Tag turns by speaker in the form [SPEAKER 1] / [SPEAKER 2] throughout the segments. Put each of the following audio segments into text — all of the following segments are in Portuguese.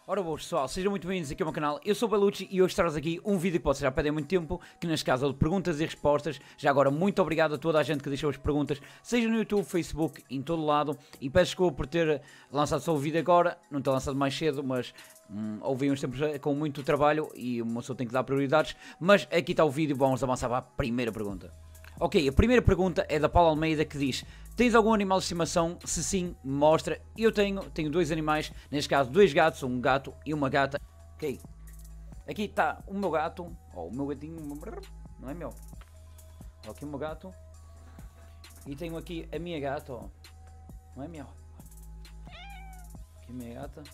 [SPEAKER 1] Ora boas pessoal, sejam muito bem-vindos aqui ao meu canal, eu sou o Belucci e hoje traz aqui um vídeo que vocês já pedem há muito tempo, que neste caso é de perguntas e respostas. Já agora muito obrigado a toda a gente que deixou as perguntas, seja no YouTube, Facebook, em todo lado, e peço desculpa por ter lançado só o vídeo agora, não ter lançado mais cedo, mas houve uns tempos com muito trabalho e uma pessoa tem que dar prioridades, mas aqui está o vídeo, vamos avançar para a primeira pergunta. Ok, a primeira pergunta é da Paula Almeida que diz: tens algum animal de estimação? Se sim, mostra. Eu tenho dois animais, neste caso dois gatos, um gato e uma gata. Ok, aqui está o meu gato, ou o meu gatinho, não é meu. Aqui o meu gato. E tenho aqui a minha gata, ó. Não é meu. Aqui a minha gata.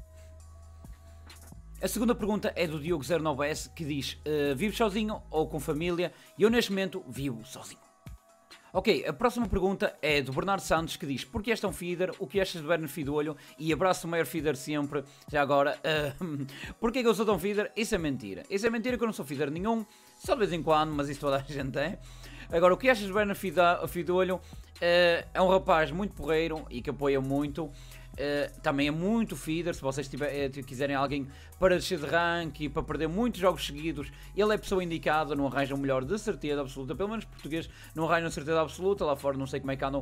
[SPEAKER 1] A segunda pergunta é do Diogo09S que diz: vives sozinho ou com família? E eu neste momento vivo sozinho. Ok, a próxima pergunta é do Bernardo Santos que diz: porquê és tão feeder? O que achas do Berno Fidolho? E abraço o maior feeder sempre. Já agora, porquê que eu sou tão feeder? Isso é mentira. Isso é mentira que eu não sou feeder nenhum. Só de vez em quando, mas isso toda a gente é. Agora, o que achas do Berno Fidolho? É um rapaz muito porreiro e que apoia muito. Também é muito feeder, se vocês quiserem alguém para descer de rank e para perder muitos jogos seguidos, ele é a pessoa indicada, não arranjam melhor de certeza absoluta, pelo menos português não arranjam certeza absoluta, lá fora não sei como é que andam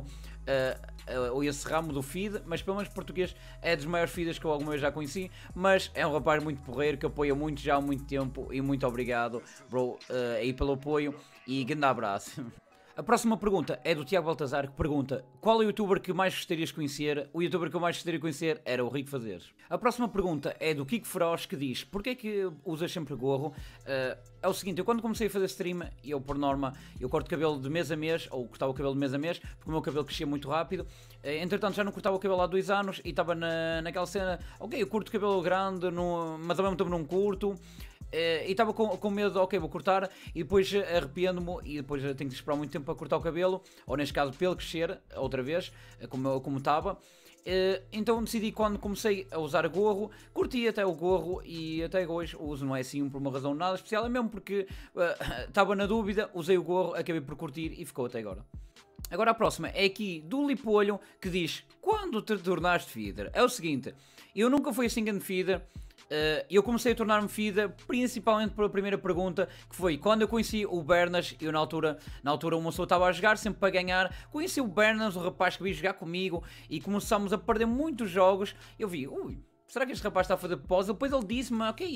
[SPEAKER 1] esse ramo do feed, mas pelo menos português é dos maiores feeders que eu alguma vez já conheci, mas é um rapaz muito porreiro que apoia muito já há muito tempo e muito obrigado, bro, aí pelo apoio e grande abraço. A próxima pergunta é do Tiago Baltazar que pergunta: qual é o youtuber que mais gostarias de conhecer? O youtuber que eu mais gostaria de conhecer era o Rico Fazeres. A próxima pergunta é do Kiko Feroz que diz: porquê é que usas sempre gorro? É o seguinte, eu quando comecei a fazer stream, eu por norma, eu corto cabelo de mês a mês, ou cortava o cabelo de mês a mês, porque o meu cabelo crescia muito rápido. Entretanto já não cortava o cabelo há 2 anos e estava naquela cena, ok, eu curto cabelo grande, mas ao mesmo tempo não curto. E estava com medo, ok, vou cortar e depois arrependo-me e depois tenho que esperar muito tempo para cortar o cabelo, ou neste caso para ele crescer outra vez, como estava. Então decidi, quando comecei a usar gorro, curti até o gorro e até hoje uso, não é assim por uma razão nada especial, é mesmo porque estava na dúvida, usei o gorro, acabei por curtir e ficou até agora. Agora a próxima é aqui do Lipolho que diz: quando te tornaste feeder? É o seguinte, eu nunca fui assim grande feeder. Eu comecei a tornar-me feeder principalmente pela primeira pergunta, que foi quando eu conheci o Bernas. Eu na altura uma pessoa estava a jogar sempre para ganhar, conheci o Bernas, um rapaz que veio jogar comigo e começámos a perder muitos jogos. Eu vi, ui, será que este rapaz está a fazer propósito? Depois ele disse-me, ok,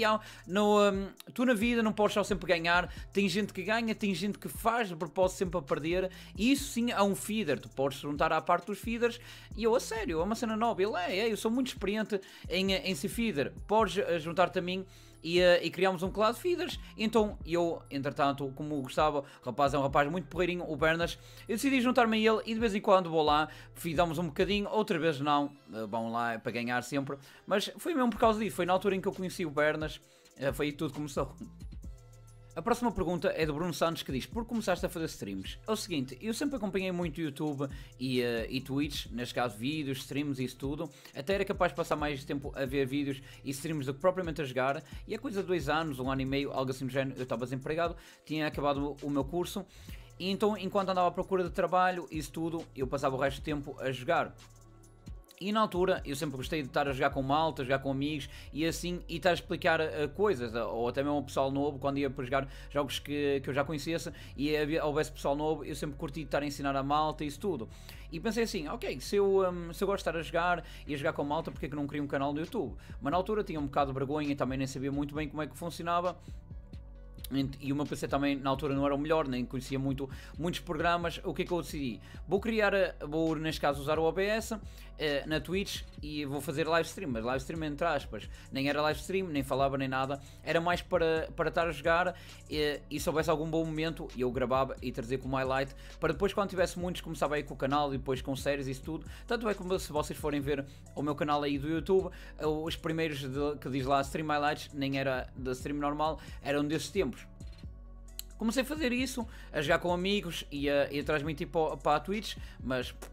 [SPEAKER 1] tu na vida não podes só sempre ganhar, tem gente que ganha, tem gente que faz de propósito sempre a perder, e isso sim é um feeder, tu podes se juntar à parte dos feeders, e eu, a sério, é uma cena nova, eu sou muito experiente em ser feeder, podes juntar-te a mim, e criámos um clado de feeders. Então eu, entretanto, como gostava, o rapaz é um rapaz muito porreirinho, o Bernas, eu decidi juntar-me a ele e de vez em quando vou lá, fidamos um bocadinho, outra vez não, vão lá para ganhar sempre, mas foi mesmo por causa disso, foi na altura em que eu conheci o Bernas, foi aí que tudo começou. A próxima pergunta é do Bruno Santos que diz: por que começaste a fazer streams? É o seguinte, eu sempre acompanhei muito YouTube e Twitch, neste caso vídeos, streams e isso tudo, até era capaz de passar mais tempo a ver vídeos e streams do que propriamente a jogar, e a coisa de 2 anos, 1 ano e meio, algo assim do género, eu estava desempregado, tinha acabado o meu curso, e então enquanto andava à procura de trabalho e isso tudo, eu passava o resto do tempo a jogar. E na altura eu sempre gostei de estar a jogar com malta, jogar com amigos e assim, e estar a explicar coisas, ou até mesmo ao pessoal novo, quando ia para jogar jogos que eu já conhecesse e houvesse pessoal novo, eu sempre curti de estar a ensinar a malta e isso tudo. E pensei assim, ok, se eu gosto de estar a jogar e a jogar com malta, porque é que não crio um canal no YouTube? Mas na altura tinha um bocado de vergonha e também nem sabia muito bem como é que funcionava. E o meu PC também na altura não era o melhor, nem conhecia muitos programas. O que é que eu decidi? Vou neste caso usar o OBS na Twitch e vou fazer live stream, mas live stream entre aspas, nem era live stream, nem falava nem nada, era mais para estar a jogar e se houvesse algum bom momento eu gravava e trazia como highlight, para depois quando tivesse muitos começava aí com o canal e depois com séries e isso tudo. Tanto é como se vocês forem ver o meu canal aí do YouTube, os primeiros que diz lá Stream Highlights, nem era da stream normal, eram desses tempos. Comecei a fazer isso, a jogar com amigos e a transmitir para a Twitch, mas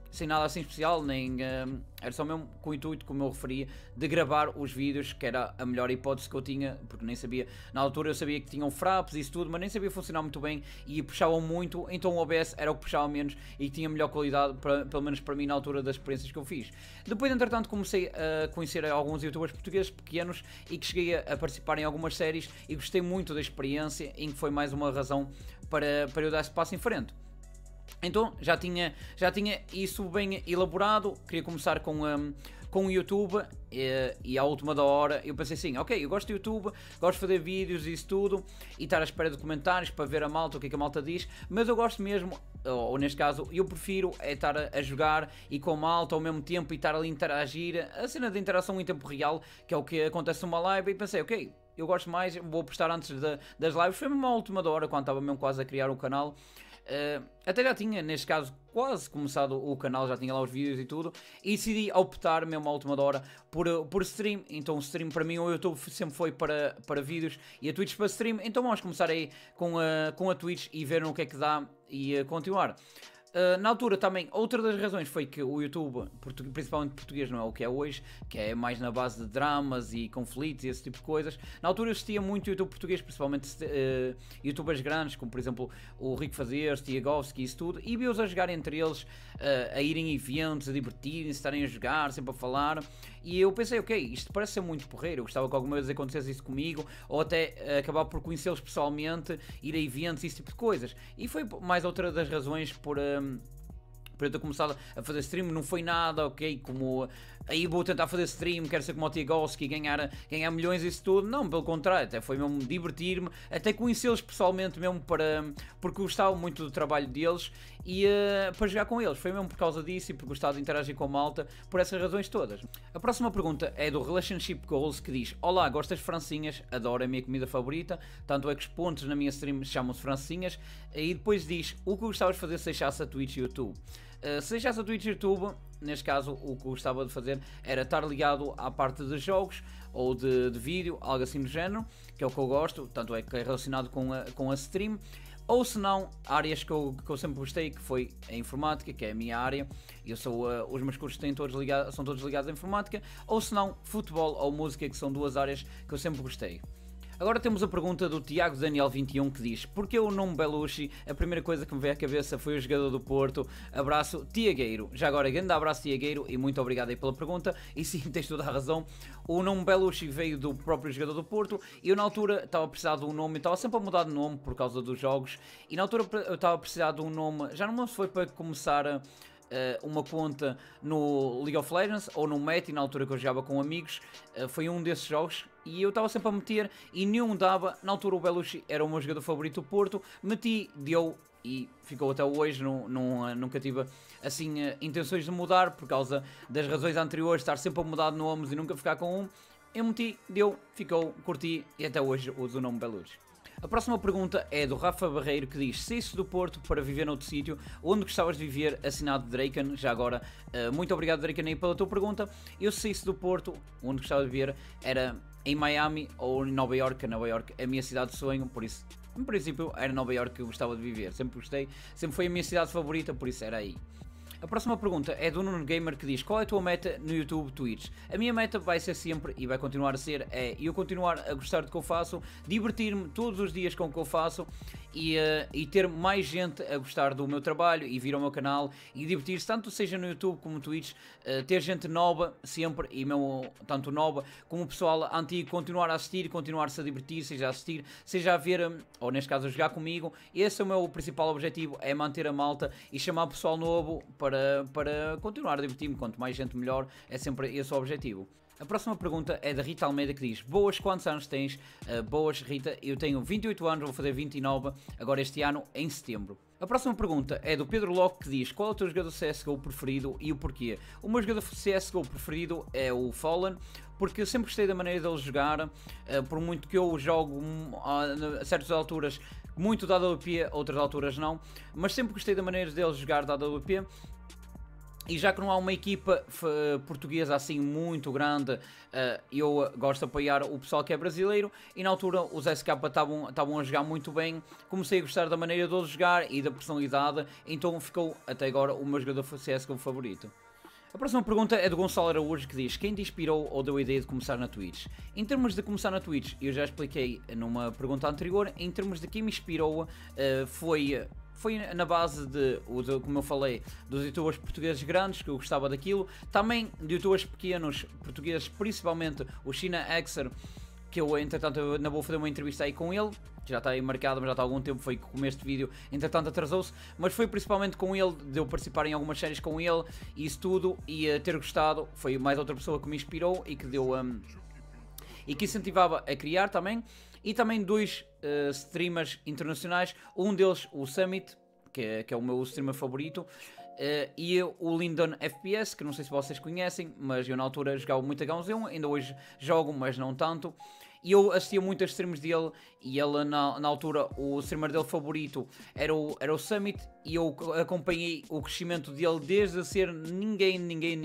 [SPEAKER 1] sem nada assim especial, nem era só mesmo com o intuito, como eu referia, de gravar os vídeos, que era a melhor hipótese que eu tinha, porque nem sabia, na altura eu sabia que tinham fraps e isso tudo, mas nem sabia funcionar muito bem e puxavam muito, então o OBS era o que puxava menos e tinha melhor qualidade, pelo menos para mim na altura das experiências que eu fiz. Depois, entretanto, comecei a conhecer alguns youtubers portugueses pequenos e que cheguei a participar em algumas séries e gostei muito da experiência, em que foi mais uma razão para eu dar esse passo em frente. Então já tinha isso bem elaborado, queria começar com o YouTube e à última da hora eu pensei assim, ok, eu gosto de YouTube, gosto de fazer vídeos e isso tudo e estar à espera de comentários para ver a malta, o que é que a malta diz, mas eu gosto mesmo, ou neste caso eu prefiro é estar a jogar e com a malta ao mesmo tempo e estar ali a interagir, a cena de interação em tempo real, que é o que acontece numa live, e pensei, ok, eu gosto mais, vou postar antes das lives, foi mesmo à última da hora quando estava mesmo quase a criar o canal. Até já tinha, neste caso, quase começado o canal, já tinha lá os vídeos e tudo, e decidi optar mesmo à última hora por stream. Então o stream para mim, o YouTube sempre foi para vídeos e a Twitch para stream, então vamos começar aí com a Twitch e ver no que é que dá e continuar. Na altura também, outra das razões foi que o YouTube, principalmente português, não é o que é hoje, que é mais na base de dramas e conflitos e esse tipo de coisas. Na altura eu assistia muito YouTube português, principalmente youtubers grandes, como por exemplo o Rico Fazeres, Tiagovski e isso tudo, e vi-os a jogar entre eles, a irem a eventos, a divertirem-se, estarem a jogar, sempre a falar, e eu pensei, ok, isto parece ser muito porreiro, eu gostava que alguma vez acontecesse isso comigo, ou até acabar por conhecê-los pessoalmente, ir a eventos e esse tipo de coisas. E foi mais outra das razões por eu ter começado a fazer stream, não foi nada, ok, como aí vou tentar fazer stream, quero ser como o Tiagovski, ganhar milhões e isso tudo, não, pelo contrário, até foi mesmo divertir-me, até conhecê-los pessoalmente mesmo, porque gostava muito do trabalho deles e para jogar com eles, foi mesmo por causa disso e por gostar de interagir com a malta, por essas razões todas. A próxima pergunta é do Relationship Goals, que diz: olá, gostas de francinhas? Adoro, é a minha comida favorita, tanto é que os pontos na minha stream chamam-se francinhas, e depois diz: o que gostavas de fazer se deixasse a Twitch e YouTube? Se deixasse a Twitch e YouTube, neste caso o que eu gostava de fazer era estar ligado à parte de jogos ou de vídeo, algo assim do género, que é o que eu gosto, tanto é que é relacionado com a stream, ou se não, áreas que eu sempre gostei, que foi a informática, que é a minha área, eu sou, os meus cursos são todos ligados à informática, ou se não, futebol ou música, que são duas áreas que eu sempre gostei. Agora temos a pergunta do Tiago Daniel 21, que diz: porque o nome Belushi? A primeira coisa que me veio à cabeça foi o jogador do Porto. Abraço, Tiagueiro. Já agora, grande abraço, Tiagueiro, e muito obrigado aí pela pergunta. E sim, tens toda a razão. O nome Belushi veio do próprio jogador do Porto. E eu na altura estava a precisar de um nome, estava sempre a mudar de nome por causa dos jogos. E na altura eu estava a precisar de um nome, já não me lembro se foi para começar uma conta no League of Legends ou no Meta, na altura que eu jogava com amigos, foi um desses jogos e eu estava sempre a meter e nenhum dava. Na altura o Belushi era o meu jogador favorito do Porto, meti, deu e ficou até hoje. Nunca tive assim intenções de mudar por causa das razões anteriores, estar sempre a mudar de nomes e nunca ficar com um. Eu meti, deu, ficou, curti e até hoje uso o nome Belushi. A próxima pergunta é do Rafa Barreiro, que diz: saíste do Porto para viver noutro sítio, onde gostavas de viver? Assinado Draken. Já agora, muito obrigado, Draken, aí pela tua pergunta. Eu saísse do Porto, onde gostava de viver era em Miami ou em Nova York. Nova York é a minha cidade de sonho, por isso, em princípio, era Nova York que eu gostava de viver. Sempre gostei, sempre foi a minha cidade favorita, por isso era aí. A próxima pergunta é do Nuno Gamer, que diz: qual é a tua meta no YouTube, Twitch? A minha meta vai ser sempre, e vai continuar a ser, eu continuar a gostar do que eu faço, divertir-me todos os dias com o que eu faço e ter mais gente a gostar do meu trabalho e vir ao meu canal e divertir-se, tanto seja no YouTube como no Twitch, ter gente nova sempre, e mesmo tanto nova como o pessoal antigo, continuar a assistir, continuar-se a divertir, seja a assistir, seja a ver, ou neste caso a jogar comigo. Esse é o meu principal objetivo, é manter a malta e chamar o pessoal novo para continuar a divertir-me. Quanto mais gente melhor, é sempre esse o objetivo. A próxima pergunta é da Rita Almeida, que diz: boas, quantos anos tens? Boas, Rita, eu tenho 28 anos, vou fazer 29 agora este ano, em setembro. A próxima pergunta é do Pedro Locke, que diz: qual é o teu jogador CSGO preferido e o porquê? O meu jogador CSGO preferido é o Fallen, porque eu sempre gostei da maneira dele jogar, por muito que eu jogo a certas alturas muito da AWP, outras alturas não, mas sempre gostei da maneira dele jogar da AWP. E já que não há uma equipa portuguesa assim muito grande, eu gosto de apoiar o pessoal que é brasileiro. E na altura os SK estavam a jogar muito bem. Comecei a gostar da maneira de eles jogar e da personalidade. Então ficou até agora o meu jogador CSGO favorito. A próxima pergunta é do Gonçalo Araújo, que diz: quem te inspirou ou deu a ideia de começar na Twitch? Em termos de começar na Twitch, eu já expliquei numa pergunta anterior. Em termos de quem me inspirou, foi na base como eu falei, dos youtubers portugueses grandes, que eu gostava daquilo. Também de youtubers pequenos portugueses, principalmente o China Xer, que eu entretanto ainda vou fazer uma entrevista aí com ele. Já está aí marcado, mas já está há algum tempo, foi como este vídeo, entretanto atrasou-se. Mas foi principalmente com ele, de eu participar em algumas séries com ele e isso tudo, e ter gostado. Foi mais outra pessoa que me inspirou e que deu e que incentivava a criar também. E também dois streamers internacionais, um deles o Summit, que é o meu streamer favorito, e o Lindon FPS, que não sei se vocês conhecem, mas eu na altura jogava muito a H1Z1, ainda hoje jogo, mas não tanto. E eu assistia muito as streams dele, e ele na altura, o streamer dele favorito era o Summit, e eu acompanhei o crescimento dele desde a ser ninguém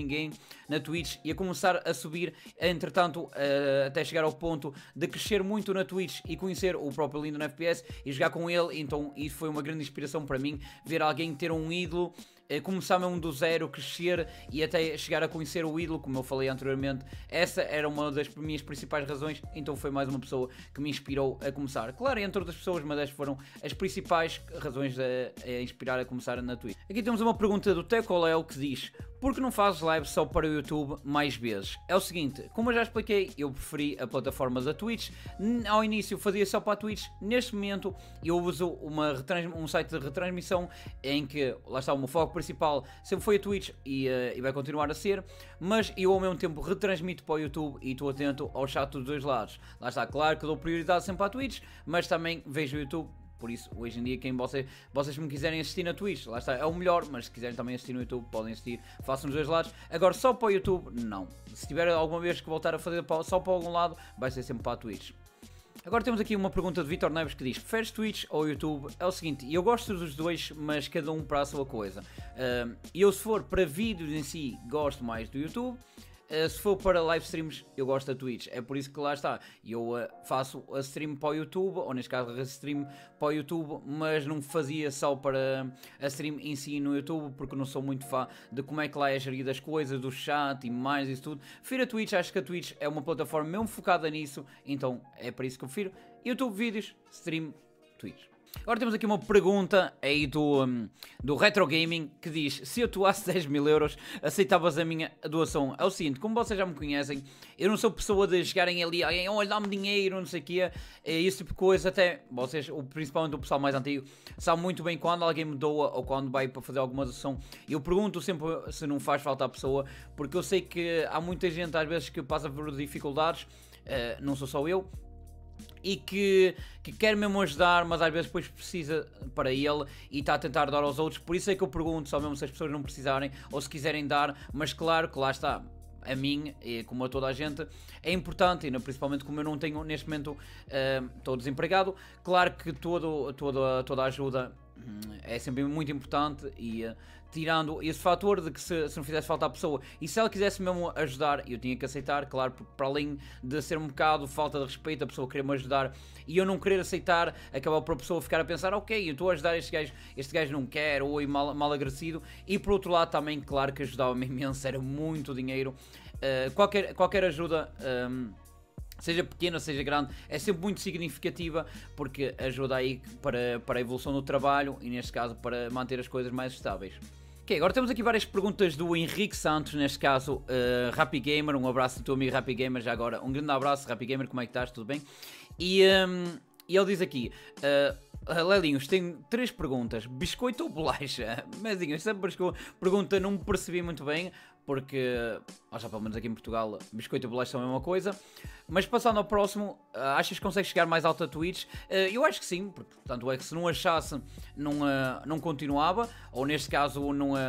[SPEAKER 1] na Twitch, e a começar a subir, entretanto, até chegar ao ponto de crescer muito na Twitch e conhecer o próprio Lindon FPS e jogar com ele. Então isso foi uma grande inspiração para mim, ver alguém ter um ídolo, começar mesmo do zero, crescer e até chegar a conhecer o ídolo, como eu falei anteriormente. Essa era uma das minhas principais razões, então foi mais uma pessoa que me inspirou a começar. Claro, entre outras pessoas, mas estas foram as principais razões a inspirar a começar na Twitch. Aqui temos uma pergunta do Tecoléu, que diz: por que não fazes live só para o YouTube mais vezes? É o seguinte, como eu já expliquei, eu preferi a plataforma da Twitch. Ao início fazia só para a Twitch, neste momento eu uso um site de retransmissão em que, lá está, o meu foco principal sempre foi a Twitch e vai continuar a ser, mas eu ao mesmo tempo retransmito para o YouTube e estou atento ao chat dos dois lados. Lá está, claro que dou prioridade sempre à Twitch, mas também vejo o YouTube. Por isso, hoje em dia, quem vocês me quiserem assistir na Twitch, lá está, é o melhor, mas se quiserem também assistir no YouTube, podem assistir, façam nos dois lados. Agora, só para o YouTube, não. Se tiver alguma vez que voltar a fazer só para algum lado, vai ser sempre para a Twitch. Agora temos aqui uma pergunta de Vitor Neves, que diz: preferes Twitch ou YouTube? É o seguinte, eu gosto dos dois, mas cada um para a sua coisa. Eu, se for para vídeos em si, gosto mais do YouTube. Se for para live streams, eu gosto da Twitch. É por isso que lá está, eu faço a stream para o YouTube, ou neste caso a stream para o YouTube, mas não fazia só para a stream em si no YouTube, porque não sou muito fã de como é que lá é gerida as coisas, do chat e mais isso tudo. Prefiro a Twitch, acho que a Twitch é uma plataforma mesmo focada nisso, então é para isso que eu prefiro. YouTube vídeos, stream, Twitch. Agora temos aqui uma pergunta aí do Retro Gaming, que diz: se eu doasse 10 mil euros, aceitavas a minha doação? É o seguinte, como vocês já me conhecem, eu não sou pessoa de chegarem ali, olha, dá-me dinheiro, não sei o quê, esse tipo de coisa. Até vocês, principalmente o pessoal mais antigo, sabe muito bem quando alguém me doa ou quando vai para fazer alguma doação. Eu pergunto sempre se não faz falta à pessoa, porque eu sei que há muita gente às vezes que passa por dificuldades, não sou só eu, e que quer mesmo ajudar, mas às vezes depois precisa para ele e está a tentar dar aos outros. Por isso é que eu pergunto, só mesmo se as pessoas não precisarem ou se quiserem dar, mas claro que lá está, a mim, como a toda a gente, é importante, e principalmente como eu não tenho neste momento, estou desempregado, claro que toda a ajuda é sempre muito importante, e tirando esse fator de que se não fizesse falta à pessoa e se ela quisesse mesmo ajudar, eu tinha que aceitar, claro, porque para além de ser um bocado falta de respeito, a pessoa querer me ajudar e eu não querer aceitar, acaba por a pessoa ficar a pensar: ok, eu estou a ajudar este gajo não quer, ou mal agradecido. E por outro lado também, claro que ajudava-me imenso, era muito dinheiro, qualquer ajuda, seja pequena, seja grande, é sempre muito significativa, porque ajuda aí para a evolução do trabalho e neste caso para manter as coisas mais estáveis. Ok, agora temos aqui várias perguntas do Henrique Santos, neste caso Rappi Gamer. Um abraço do teu amigo Rappi Gamer, já agora um grande abraço, Rappi Gamer, como é que estás? Tudo bem? E ele diz aqui: Lelinhos, tenho 3 perguntas: biscoito ou bolacha? Mezinho, esta pergunta não me percebi muito bem, porque, já pelo menos aqui em Portugal, biscoito e bolacha são a mesma coisa. Mas passando ao próximo, achas que consegues chegar mais alto a Twitch? Eu acho que sim, porque tanto é que se não achasse, não continuava, ou neste caso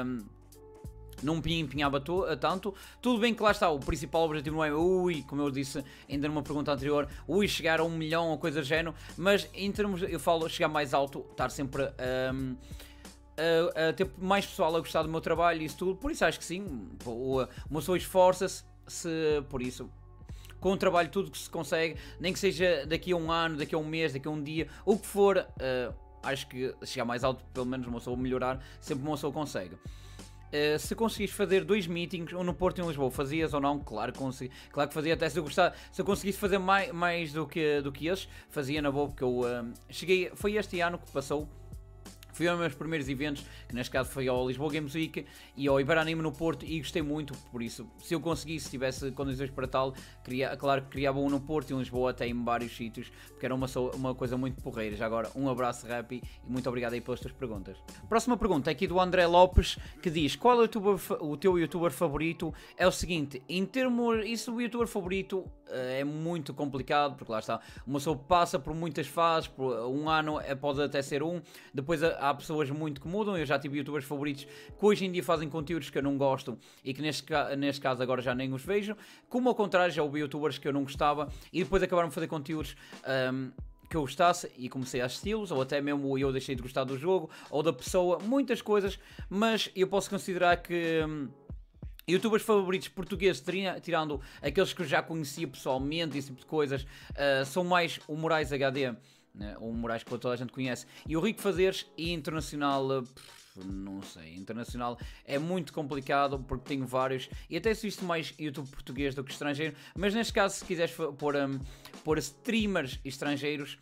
[SPEAKER 1] não me empenhava tanto. Tudo bem que lá está, o principal objetivo não é, como eu disse ainda numa pergunta anterior, chegar a 1 milhão ou coisa do género, mas em termos, eu falo, chegar mais alto, estar sempre a ter mais pessoal a gostar do meu trabalho e isso tudo. Por isso acho que sim, uma pessoa esforça-se, por isso, com o trabalho tudo que se consegue, nem que seja daqui a um ano, daqui a um mês, daqui a um dia, o que for, acho que chegar mais alto, pelo menos uma pessoa melhorar, sempre uma pessoa consegue. Se conseguires fazer 2 meetings, um no Porto e um em Lisboa, fazias ou não? Claro que consegui, claro que fazia, até se eu gostar, se eu conseguisse fazer mais do que esses, fazia na boa, porque eu cheguei, foi este ano que passou. Fui aos meus primeiros eventos, que neste caso foi ao Lisboa Games Week e ao Iberanime no Porto, e gostei muito, por isso, se eu conseguisse, se tivesse condições para tal, claro que criava um no Porto e um em Lisboa, até em vários sítios, porque era uma coisa muito porreira. Já agora, um abraço, Rappi, e muito obrigado aí pelas tuas perguntas. Próxima pergunta é aqui do André Lopes, que diz: qual é o teu youtuber favorito? É o seguinte, em termos, isso o youtuber favorito é muito complicado, porque lá está, uma pessoa passa por muitas fases, por um ano pode até ser depois há pessoas muito que mudam. Eu já tive youtubers favoritos que hoje em dia fazem conteúdos que eu não gosto e que neste caso agora já nem os vejo, como ao contrário já houve youtubers que eu não gostava e depois acabaram de fazer conteúdos que eu gostasse e comecei a assisti-los, ou até mesmo eu deixei de gostar do jogo ou da pessoa, muitas coisas, mas eu posso considerar que youtubers favoritos portugueses, tirando aqueles que eu já conhecia pessoalmente e esse tipo de coisas, são mais o Moraes HD, né? O Moraes que toda a gente conhece, e o Rico Fazeres. E internacional, não sei, internacional é muito complicado porque tenho vários e até assisto mais YouTube português do que estrangeiro, mas neste caso se quiseres pôr streamers estrangeiros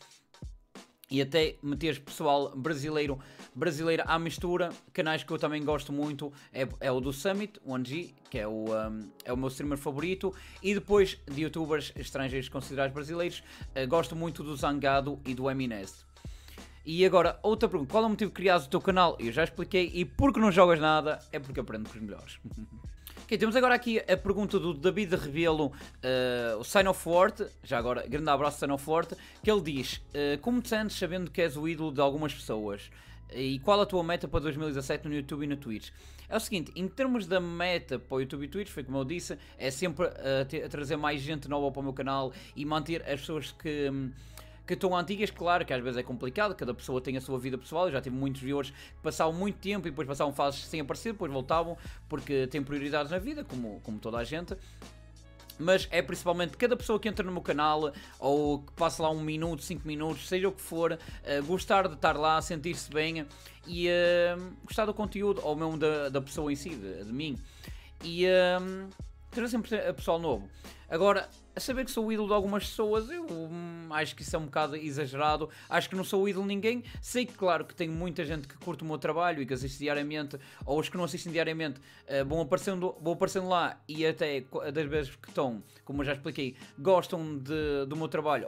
[SPEAKER 1] e até meteres pessoal brasileiro à mistura, canais que eu também gosto muito é o do Summit, o 1G, que é o meu streamer favorito, e depois de youtubers estrangeiros considerados brasileiros, gosto muito do Zangado e do Eminest. E agora, outra pergunta: qual é o motivo de criares o teu canal? Eu já expliquei, e porque não jogas nada, é porque aprendo com os melhores. Ok, temos agora aqui a pergunta do David Rebelo, o Sign of Forte. Já agora, grande abraço, Sign of Forte, que ele diz: como te sentes sabendo que és o ídolo de algumas pessoas? E qual a tua meta para 2017 no YouTube e no Twitch? É o seguinte, em termos da meta para o YouTube e Twitch, foi como eu disse, é sempre a trazer mais gente nova para o meu canal e manter as pessoas que estão antigas. Claro que às vezes é complicado, cada pessoa tem a sua vida pessoal. Eu já tive muitos viewers que passavam muito tempo e depois passavam fases sem aparecer, depois voltavam porque têm prioridades na vida, como toda a gente. Mas é principalmente cada pessoa que entra no meu canal ou que passa lá 1 minuto, 5 minutos, seja o que for, gostar de estar lá, sentir-se bem e gostar do conteúdo ou mesmo da pessoa em si, de mim. E trazer sempre a pessoal novo. Agora, a saber que sou o ídolo de algumas pessoas, eu acho que isso é um bocado exagerado. Acho que não sou o ídolo de ninguém. Sei que, claro, que tenho muita gente que curte o meu trabalho e que assiste diariamente, ou os que não assistem diariamente vão aparecendo lá, e até das vezes que estão, como eu já expliquei, gostam do meu trabalho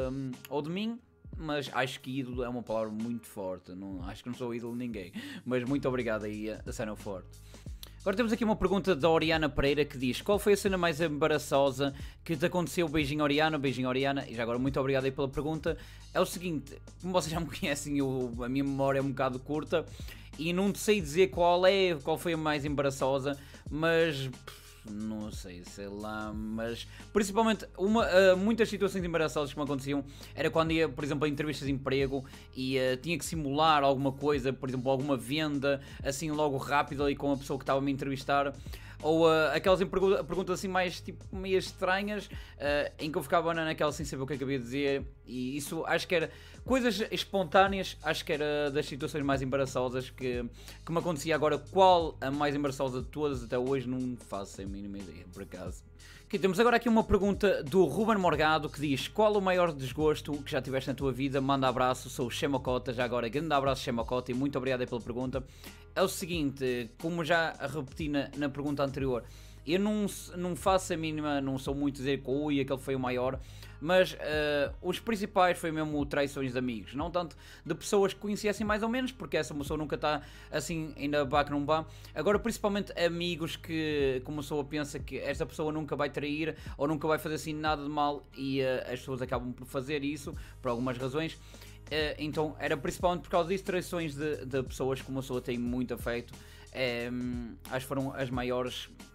[SPEAKER 1] ou de mim. Mas acho que ídolo é uma palavra muito forte. Acho que não sou ídolo de ninguém. Mas muito obrigado aí a cena forte. Agora temos aqui uma pergunta da Oriana Pereira, que diz: qual foi a cena mais embaraçosa que te aconteceu? Beijinho Oriana, e já agora muito obrigado aí pela pergunta. É o seguinte, como vocês já me conhecem, a minha memória é um bocado curta e não sei dizer qual foi a mais embaraçosa, mas não sei lá, mas principalmente muitas situações embaraçosas que me aconteciam era quando ia, por exemplo, a entrevistas de emprego e tinha que simular alguma coisa, por exemplo, alguma venda, assim logo rápido ali com a pessoa que estava a me entrevistar, ou aquelas perguntas assim mais tipo meio estranhas, em que eu ficava naquela sem saber o que é que havia de dizer, e isso acho que era coisas espontâneas, acho que era das situações mais embaraçosas que me acontecia. Agora, qual a mais embaraçosa de todas até hoje, não faço a mínima ideia, por acaso. Okay, temos agora aqui uma pergunta do Ruben Morgado, que diz: qual o maior desgosto que já tiveste na tua vida? Manda abraço, sou o Xemocota. Já agora, grande abraço, Xemocota, e muito obrigado aí pela pergunta. É o seguinte, como já repeti na pergunta anterior, eu não faço a mínima, não sou muito dizer que aquele foi o maior, mas os principais foi mesmo traições de amigos, não tanto de pessoas que conhecessem mais ou menos, porque essa pessoa nunca está assim, ainda vá que não vá. Agora, principalmente amigos que, como a pessoa pensa que esta pessoa nunca vai trair ou nunca vai fazer assim nada de mal, e as pessoas acabam por fazer isso por algumas razões. Então era principalmente por causa disso, traições de pessoas que uma pessoa tem muito afeto. Acho que foram as maiores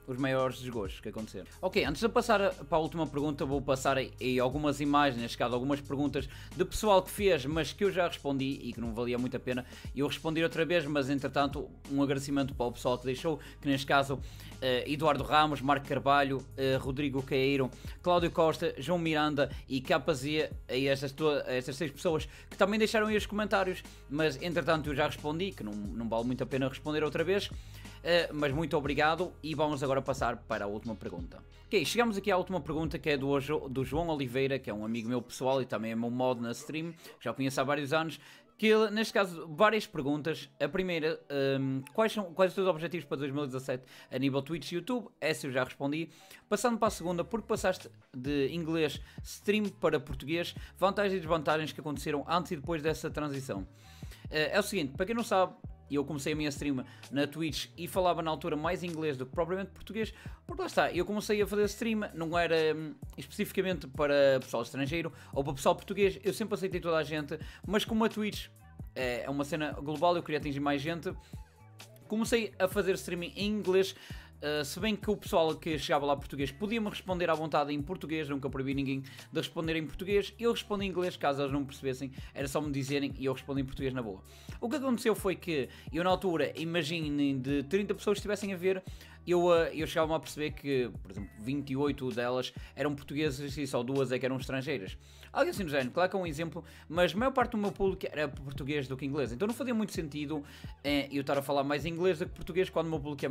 [SPEAKER 1] os maiores desgostos que aconteceram. Ok, antes de passar para a última pergunta, vou passar aí algumas imagens, neste caso algumas perguntas de pessoal que fez, mas que eu já respondi e que não valia muito a pena eu responder outra vez, mas entretanto um agradecimento para o pessoal que deixou, que neste caso Eduardo Ramos, Marco Carvalho, Rodrigo Caeiro, Cláudio Costa, João Miranda e KZ, e estas 6 pessoas que também deixaram aí os comentários, mas entretanto eu já respondi, que não vale muito a pena responder outra vez. Mas muito obrigado e vamos agora passar para a última pergunta. Ok, chegamos aqui à última pergunta, que é do João Oliveira, que é um amigo meu pessoal e também é meu mod na stream, já o conheço há vários anos, que ele, neste caso, várias perguntas. A primeira, quais os teus objetivos para 2017 a nível Twitch e YouTube? Essa eu já respondi. Passando para a segunda, porque passaste de inglês stream para português, vantagens e desvantagens que aconteceram antes e depois dessa transição. É o seguinte, para quem não sabe, eu comecei a minha stream na Twitch e falava na altura mais inglês do que propriamente português, porque lá está, eu comecei a fazer stream, não era especificamente para pessoal estrangeiro ou para pessoal português, eu sempre aceitei toda a gente, mas como a Twitch é uma cena global, eu queria atingir mais gente, comecei a fazer streaming em inglês. Se bem que o pessoal que chegava lá português podia-me responder à vontade em português, nunca proibi ninguém de responder em português, eu respondi em inglês, caso eles não percebessem, era só me dizerem e eu respondi em português na boa. O que aconteceu foi que eu na altura, imaginem de 30 pessoas que estivessem a ver, eu chegava-me a perceber que, por exemplo, 28 delas eram portuguesas e só 2 é que eram estrangeiras. Algo assim do género, claro que é um exemplo, mas a maior parte do meu público era português do que inglês, então não fazia muito sentido eu estar a falar mais inglês do que português quando o meu público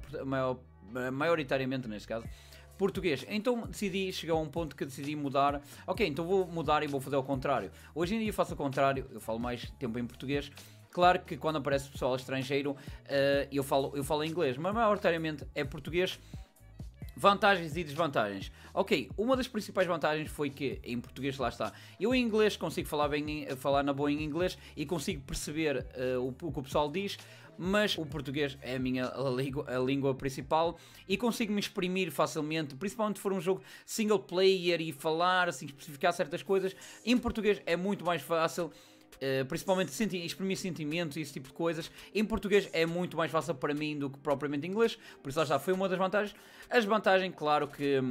[SPEAKER 1] é maioritariamente neste caso português. Então chegou a um ponto que decidi mudar. Ok, então vou mudar e vou fazer ao contrário. Hoje em dia eu faço o contrário, eu falo mais tempo em português. Claro que quando aparece pessoal estrangeiro eu falo em inglês, mas maioritariamente é português. Vantagens e desvantagens. Ok, uma das principais vantagens foi que em português, lá está, eu em inglês consigo falar na boa em inglês e consigo perceber o que o pessoal diz, mas o português é a minha língua principal e consigo me exprimir facilmente, principalmente se for um jogo single player e falar, assim, especificar certas coisas. Em português é muito mais fácil. Principalmente exprimir sentimentos e esse tipo de coisas. Em português é muito mais fácil para mim do que propriamente em inglês, por isso lá está, foi uma das vantagens. As vantagens, claro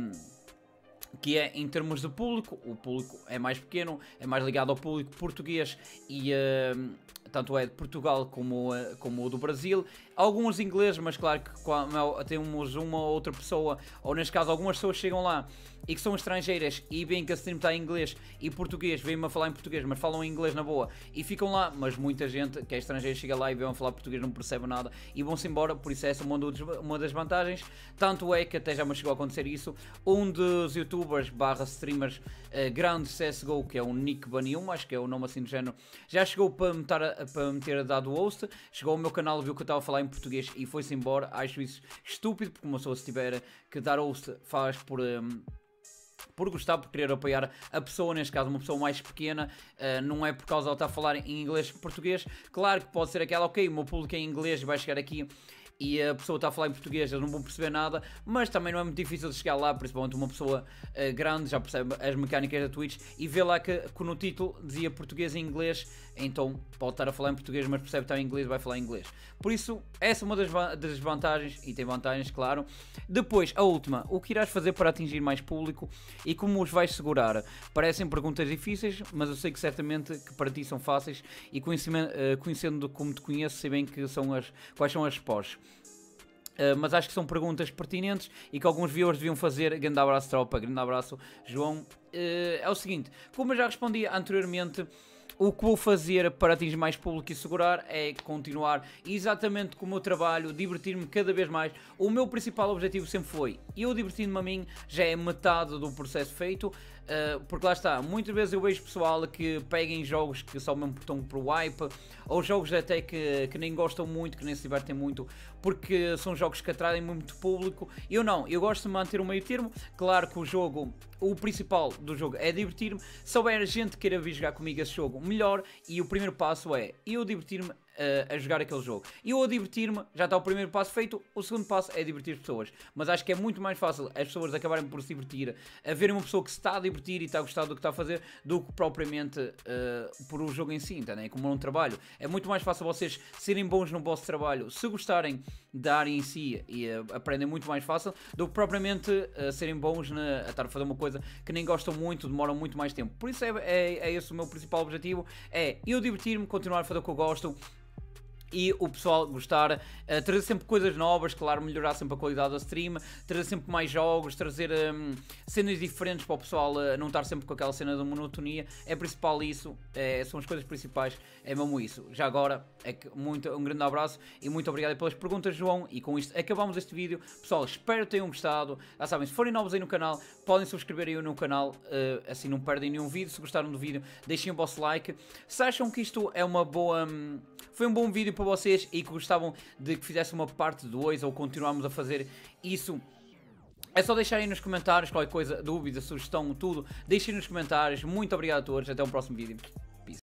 [SPEAKER 1] que é em termos de público, o público é mais pequeno, é mais ligado ao público português e tanto é de Portugal como o do Brasil. Alguns ingleses, mas claro que temos uma ou outra pessoa, ou neste caso algumas pessoas chegam lá e que são estrangeiras e veem que a stream está em inglês e português, vêm-me a falar em português, mas falam em inglês na boa e ficam lá, mas muita gente que é estrangeira chega lá e vêm a falar português, não percebe nada e vão-se embora, por isso essa é uma das vantagens. Tanto é que até já me chegou a acontecer isso, um dos youtubers / streamers grandes CSGO, que é o Nick Banium, acho que é o nome assim do género, já chegou para me ter dado host, chegou ao meu canal, viu que eu estava a falar em português e foi-se embora. Acho isso estúpido, porque uma pessoa se tiver que dar host faz por gostar, por querer apoiar a pessoa, neste caso uma pessoa mais pequena, não é por causa de ela estar a falar em inglês e português. Claro que pode ser aquela, ok, o meu público é em inglês e vai chegar aqui e a pessoa está a falar em português, eles não vão perceber nada, mas também não é muito difícil de chegar lá, principalmente uma pessoa grande, já percebe as mecânicas da Twitch e vê lá que no título dizia português e inglês, então pode estar a falar em português, mas percebe que está em inglês e vai falar em inglês. Por isso, essa é uma das vantagens, e tem vantagens, claro. Depois, a última, o que irás fazer para atingir mais público e como os vais segurar? Parecem perguntas difíceis, mas eu sei que certamente que para ti são fáceis e conhecendo como te conheço, sei bem que quais são as respostas. Mas acho que são perguntas pertinentes e que alguns viewers deviam fazer. Grande abraço, tropa, grande abraço, João. É o seguinte, como eu já respondi anteriormente, o que vou fazer para atingir mais público e segurar é continuar exatamente com o meu trabalho, divertir-me cada vez mais. O meu principal objetivo sempre foi, eu divertindo-me a mim, já é metade do processo feito, porque lá está, muitas vezes eu vejo pessoal que peguem jogos que só mesmo estão por wipe, ou jogos até que nem gostam muito, que nem se divertem muito, porque são jogos que atraem muito público. Eu não, eu gosto de manter o meio termo. Claro que o principal do jogo é divertir-me. Se houver gente que queira vir jogar comigo esse jogo, melhor, e o primeiro passo é eu divertir-me a jogar aquele jogo. E eu a divertir-me, já está o primeiro passo feito, o segundo passo é divertir as pessoas. Mas acho que é muito mais fácil as pessoas acabarem por se divertir, a verem uma pessoa que se está a divertir e está a gostar do que está a fazer, do que propriamente por o jogo em si, entendem? Como um trabalho. É muito mais fácil vocês serem bons no vosso trabalho, se gostarem da área em si, e aprendem muito mais fácil, do que propriamente serem bons a estar a fazer uma coisa que nem gostam muito, demoram muito mais tempo. Por isso é esse o meu principal objetivo, é eu divertir-me, continuar a fazer o que eu gosto, e o pessoal gostar, trazer sempre coisas novas, claro, melhorar sempre a qualidade da stream, trazer sempre mais jogos, trazer cenas diferentes para o pessoal não estar sempre com aquela cena de monotonia. É principal isso, são as coisas principais, é mesmo isso. Já agora, um grande abraço e muito obrigado pelas perguntas, João, e com isto acabamos este vídeo. Pessoal, espero que tenham gostado. Já sabem, se forem novos aí no canal, podem subscrever aí no canal, assim não perdem nenhum vídeo. Se gostaram do vídeo, deixem o vosso like. Se acham que isto é uma boa... foi um bom vídeo para vocês e que gostavam de que fizesse uma parte 2 ou continuarmos a fazer isso, é só deixarem nos comentários qualquer coisa, dúvida, sugestão, tudo. Deixem nos comentários. Muito obrigado a todos. Até o próximo vídeo.